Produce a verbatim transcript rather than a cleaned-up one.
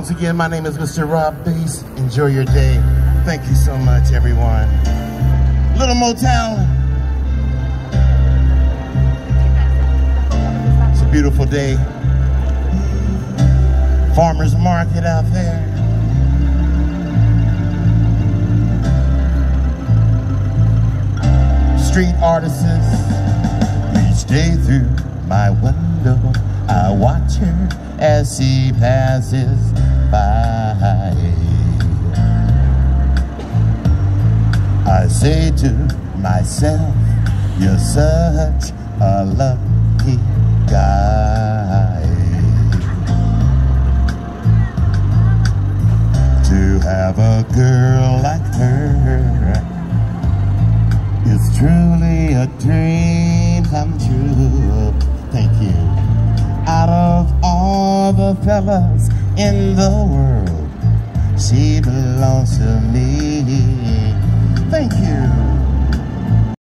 Once again, my name is Mister Rob Bass. Enjoy your day. Thank you so much, everyone. Little Motown. It's a beautiful day. Farmer's market out there. Street artists. Each day through my window, I watch her as she passes by. I say to myself, you're such a lucky guy to have a girl like her. It's truly a dream come true. Thank you. Out of all the fellas in the world, she belongs to me. Thank you.